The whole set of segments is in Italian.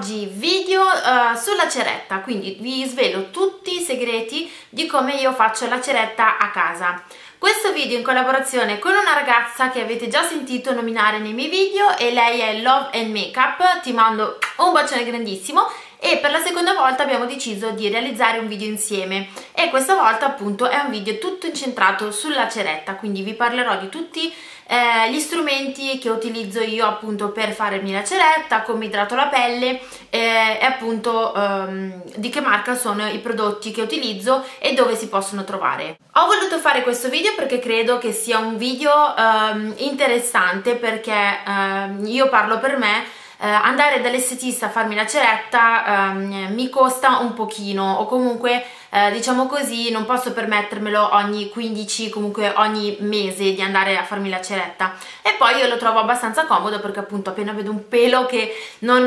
oggi video sulla ceretta, quindi vi svelo tutti i segreti di come io faccio la ceretta a casa. Questo video in collaborazione con una ragazza che avete già sentito nominare nei miei video e lei è Love and Makeup, ti mando un bacione grandissimo. E per la seconda volta abbiamo deciso di realizzare un video insieme e questa volta appunto è un video tutto incentrato sulla ceretta, quindi vi parlerò di tutti gli strumenti che utilizzo io appunto per farmi la ceretta, come idrato la pelle e appunto di che marca sono i prodotti che utilizzo e dove si possono trovare. Ho voluto fare questo video perché credo che sia un video interessante, perché io parlo per me. Andare dall'estetista a farmi la ceretta mi costa un pochino, o comunque diciamo così non posso permettermelo ogni 15, comunque ogni mese di andare a farmi la ceretta, e poi io lo trovo abbastanza comodo perché appunto appena vedo un pelo che non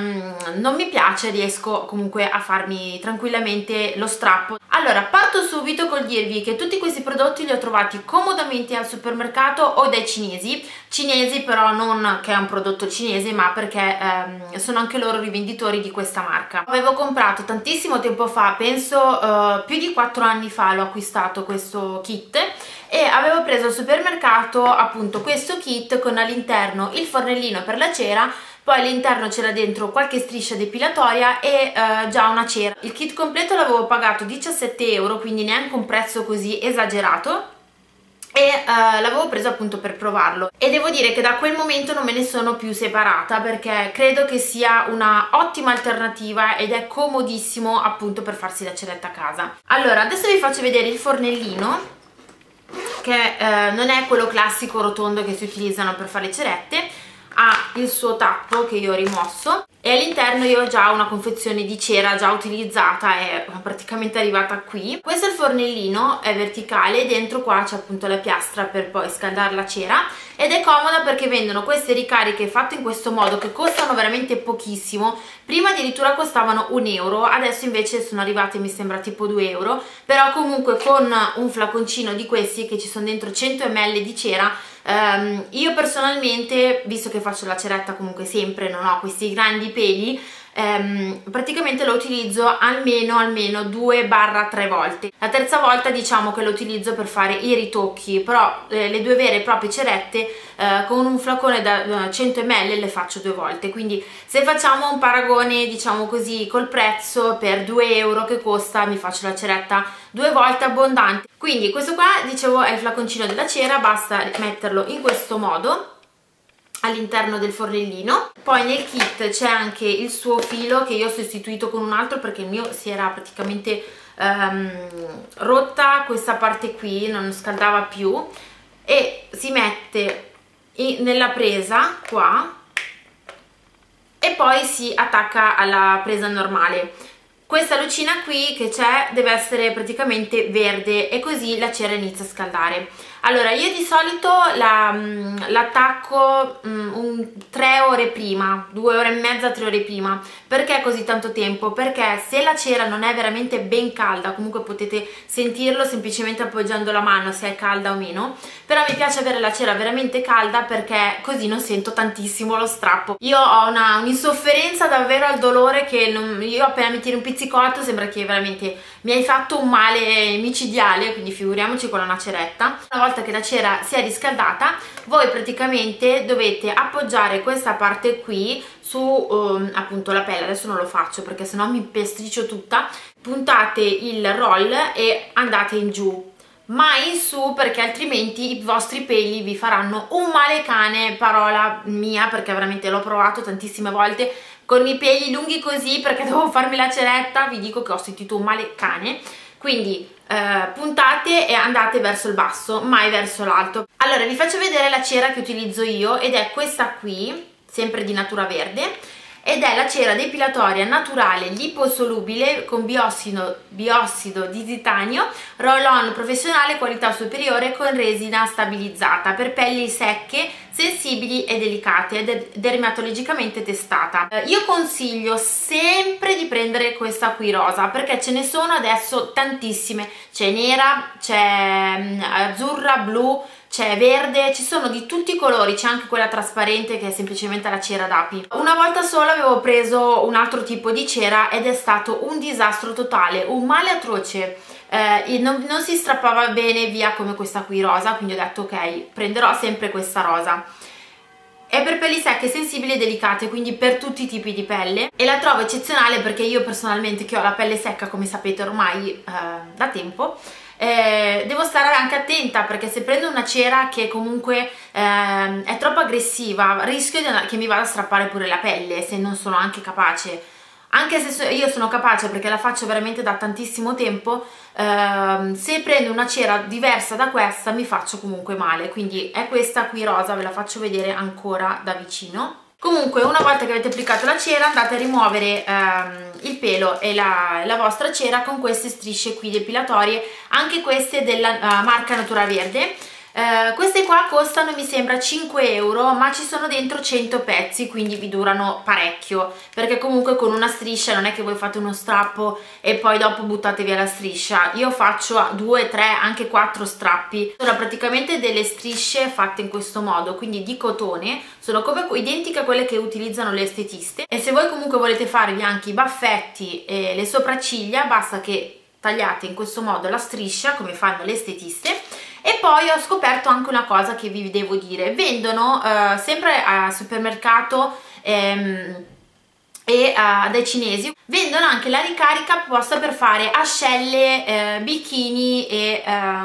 mi piace riesco comunque a farmi tranquillamente lo strappo. Allora parto subito col dirvi che tutti questi prodotti li ho trovati comodamente al supermercato o dai cinesi, però non che è un prodotto cinese, ma perché sono anche loro rivenditori di questa marca. Avevo comprato tantissimo tempo fa, penso più di 4 anni fa l'ho acquistato questo kit, e avevo preso al supermercato appunto questo kit con all'interno il fornellino per la cera, poi all'interno c'era dentro qualche striscia depilatoria e già una cera. Il kit completo l'avevo pagato 17 euro, quindi neanche un prezzo così esagerato, e l'avevo preso appunto per provarlo, e devo dire che da quel momento non me ne sono più separata perché credo che sia una ottima alternativa ed è comodissimo appunto per farsi la ceretta a casa. Allora adesso vi faccio vedere il fornellino, che non è quello classico rotondo che si utilizzano per fare le cerette, ha il suo tappo che io ho rimosso e all'interno io ho già una confezione di cera già utilizzata, è praticamente arrivata qui. Questo è il fornellino, è verticale, dentro qua c'è appunto la piastra per poi scaldare la cera, ed è comoda perché vendono queste ricariche fatte in questo modo che costano veramente pochissimo. Prima addirittura costavano 1 euro, adesso invece sono arrivate mi sembra tipo 2 euro, però comunque con un flaconcino di questi che ci sono dentro 100 ml di cera. Io personalmente, visto che faccio la ceretta comunque sempre, non ho questi grandi peli, praticamente lo utilizzo almeno 2-3 volte. La terza volta diciamo che lo utilizzo per fare i ritocchi, però le due vere e proprie cerette con un flacone da 100 ml le faccio 2 volte, quindi se facciamo un paragone diciamo così col prezzo, per 2 euro che costa mi faccio la ceretta 2 volte abbondante. Quindi questo qua dicevo è il flaconcino della cera, basta metterlo in questo modo all'interno del fornellino. Poi nel kit c'è anche il suo filo che io ho sostituito con un altro perché il mio si era praticamente rotta questa parte qui, non scaldava più, e si mette nella presa qua e poi si attacca alla presa normale. Questa lucina qui che c'è deve essere praticamente verde e così la cera inizia a scaldare. Allora io di solito l'attacco 3 ore prima, 2 ore e mezza, 3 ore prima. Perché così tanto tempo? Perché se la cera non è veramente ben calda, comunque potete sentirlo semplicemente appoggiando la mano se è calda o meno, però mi piace avere la cera veramente calda perché così non sento tantissimo lo strappo. Io ho un'insofferenza davvero al dolore che io appena mi tiro un pizzicotto sembra che veramente mi hai fatto un male micidiale, quindi figuriamoci con una ceretta. Una volta che la cera si è riscaldata, voi praticamente dovete appoggiare questa parte qui su appunto la pelle. Adesso non lo faccio perché sennò mi pestriccio tutta. Puntate il roll e andate in giù, mai in su, perché altrimenti i vostri peli vi faranno un male cane, parola mia, perché veramente l'ho provato tantissime volte con i peli lunghi così perché dovevo farmi la ceretta, vi dico che ho sentito un male cane. Quindi puntate e andate verso il basso, mai verso l'alto. Allora vi faccio vedere la cera che utilizzo io, ed è questa qui, sempre di natura verde, ed è la cera depilatoria naturale liposolubile con biossido di titanio, roll-on professionale qualità superiore con resina stabilizzata per pelli secche, sensibili e delicate, ed è dermatologicamente testata. Io consiglio sempre di prendere questa qui rosa perché ce ne sono adesso tantissime, c'è nera, c'è azzurra, blu, c'è verde, ci sono di tutti i colori, c'è anche quella trasparente che è semplicemente la cera d'api. Una volta sola avevo preso un altro tipo di cera ed è stato un disastro totale, un male atroce. Non si strappava bene via come questa qui rosa, quindi ho detto ok, prenderò sempre questa rosa. È per pelli secche, sensibili e delicate, quindi per tutti i tipi di pelle, e la trovo eccezionale perché io personalmente, che ho la pelle secca come sapete ormai da tempo, devo stare anche attenta, perché se prendo una cera che comunque è troppo aggressiva rischio che mi vada a strappare pure la pelle se non sono anche capace. Anche se io sono capace perché la faccio veramente da tantissimo tempo, se prendo una cera diversa da questa mi faccio comunque male, quindi è questa qui rosa, ve la faccio vedere ancora da vicino. Comunque una volta che avete applicato la cera andate a rimuovere il pelo e la vostra cera con queste strisce qui depilatorie, anche queste della marca Natura Verde. Queste qua costano mi sembra 5 euro, ma ci sono dentro 100 pezzi, quindi vi durano parecchio, perché comunque con una striscia non è che voi fate uno strappo e poi dopo buttate via la striscia. Io faccio 2, 3, anche 4 strappi. Sono praticamente delle strisce fatte in questo modo, quindi di cotone, sono come identiche a quelle che utilizzano le estetiste, e se voi comunque volete farvi anche i baffetti e le sopracciglia basta che tagliate in questo modo la striscia come fanno le estetiste. E poi ho scoperto anche una cosa che vi devo dire: vendono sempre al supermercato e dai cinesi, vendono anche la ricarica apposta per fare ascelle, bikini e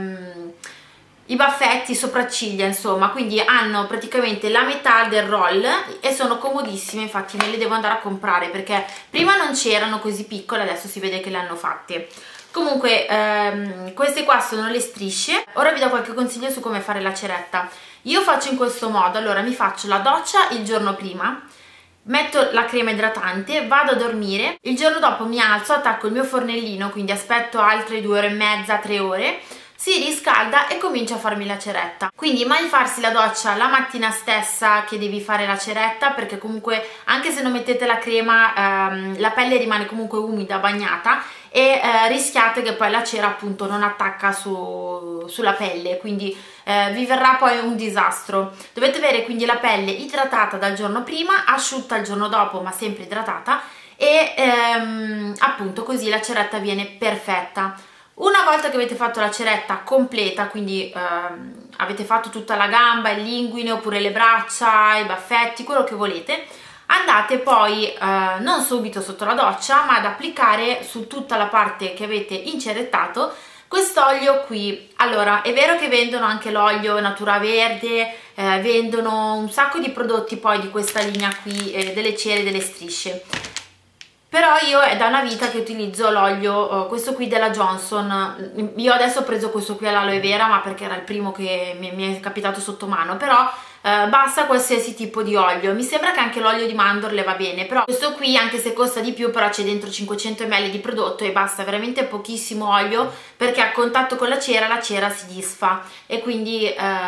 i baffetti, sopracciglia, insomma, quindi hanno praticamente la metà del roll e sono comodissime. Infatti me le devo andare a comprare perché prima non c'erano così piccole, adesso si vede che le hanno fatte. Comunque queste qua sono le strisce. Ora vi do qualche consiglio su come fare la ceretta. Io faccio in questo modo: allora mi faccio la doccia il giorno prima, metto la crema idratante, vado a dormire, il giorno dopo mi alzo, attacco il mio fornellino, quindi aspetto altre 2 ore e mezza, 3 ore, si riscalda e comincio a farmi la ceretta. Quindi mai farsi la doccia la mattina stessa che devi fare la ceretta, perché comunque anche se non mettete la crema la pelle rimane comunque umida, bagnata, e rischiate che poi la cera appunto non attacca sulla pelle, quindi vi verrà poi un disastro. Dovete avere quindi la pelle idratata dal giorno prima, asciutta il giorno dopo ma sempre idratata, e appunto così la ceretta viene perfetta. Una volta che avete fatto la ceretta completa, quindi avete fatto tutta la gamba, il linguine oppure le braccia, i baffetti, quello che volete, andate poi non subito sotto la doccia ma ad applicare su tutta la parte che avete incerettato quest'olio qui. Allora, è vero che vendono anche l'olio Natura Verde, vendono un sacco di prodotti poi di questa linea qui, delle cere, delle strisce, però io è da una vita che utilizzo l'olio, questo qui della Johnson. Io adesso ho preso questo qui all'aloe vera, ma perché era il primo che mi è capitato sotto mano, però basta qualsiasi tipo di olio. Mi sembra che anche l'olio di mandorle va bene, però questo qui, anche se costa di più, però c'è dentro 500 ml di prodotto e basta veramente pochissimo olio, perché a contatto con la cera si disfa e quindi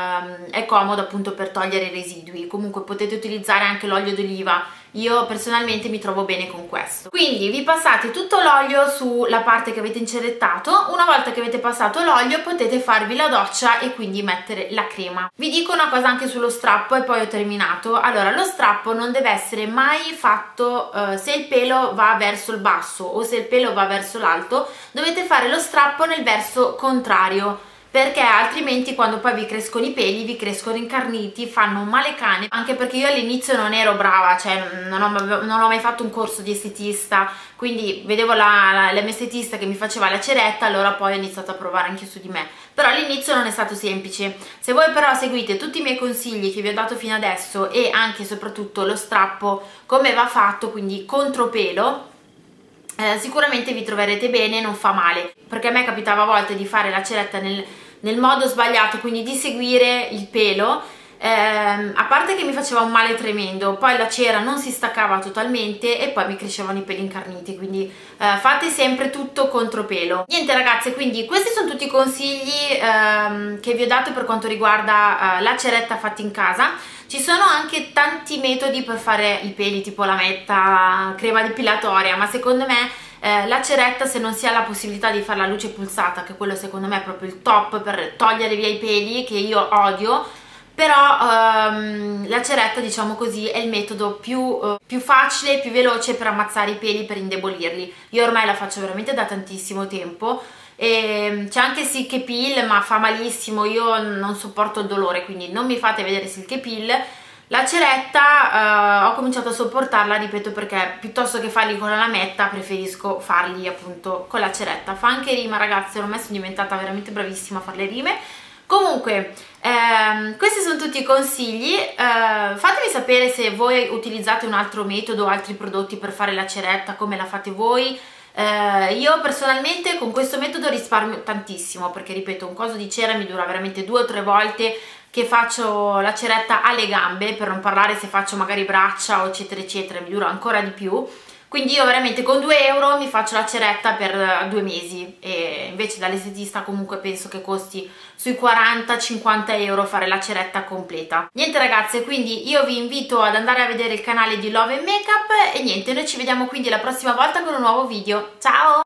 è comodo appunto per togliere i residui. Comunque potete utilizzare anche l'olio d'oliva, io personalmente mi trovo bene con questo. Quindi vi passate tutto l'olio sulla parte che avete incerettato. Una volta che avete passato l'olio potete farvi la doccia e quindi mettere la crema. Vi dico una cosa anche sullo strappo e poi ho terminato. Allora, lo strappo non deve essere mai fatto se il pelo va verso il basso o se il pelo va verso l'alto, dovete fare lo strappo nel verso contrario, perché altrimenti quando poi vi crescono i peli vi crescono incarniti, fanno un male cane. Anche perché io all'inizio non ero brava, cioè non ho mai fatto un corso di estetista, quindi vedevo la mia estetista che mi faceva la ceretta, allora poi ho iniziato a provare anche su di me, però all'inizio non è stato semplice. Se voi però seguite tutti i miei consigli che vi ho dato fino adesso e anche e soprattutto lo strappo come va fatto, quindi contropelo, sicuramente vi troverete bene, non fa male. Perché a me capitava a volte di fare la ceretta nel modo sbagliato, quindi di seguire il pelo, a parte che mi faceva un male tremendo, poi la cera non si staccava totalmente e poi mi crescevano i peli incarniti, quindi fate sempre tutto contropelo. Niente ragazze, quindi questi sono tutti i consigli che vi ho dato per quanto riguarda la ceretta fatta in casa. Ci sono anche tanti metodi per fare i peli, tipo la metta, crema depilatoria, ma secondo me La ceretta, se non si ha la possibilità di fare la luce pulsata, che quello secondo me è proprio il top per togliere via i peli, che io odio, però la ceretta, diciamo così, è il metodo più facile, più veloce per ammazzare i peli, per indebolirli. Io ormai la faccio veramente da tantissimo tempo. C'è anche Silk Peel, ma fa malissimo, io non sopporto il dolore, quindi non mi fate vedere Silk Peel. La ceretta ho cominciato a sopportarla, ripeto, perché piuttosto che farli con la lametta preferisco farli appunto con la ceretta. Fa anche rima, ragazzi, ormai sono diventata veramente bravissima a fare le rime. Comunque, questi sono tutti i consigli. Fatemi sapere se voi utilizzate un altro metodo, altri prodotti per fare la ceretta, come la fate voi. Io personalmente con questo metodo risparmio tantissimo, perché ripeto, un coso di cera mi dura veramente 2 o 3 volte che faccio la ceretta alle gambe, per non parlare se faccio magari braccia o eccetera eccetera, mi dura ancora di più. Quindi io veramente con 2 euro mi faccio la ceretta per 2 mesi, e invece dall'estetista comunque penso che costi sui 40-50 euro fare la ceretta completa. Niente ragazze, quindi io vi invito ad andare a vedere il canale di Love & Makeup e niente, noi ci vediamo quindi la prossima volta con un nuovo video. Ciao!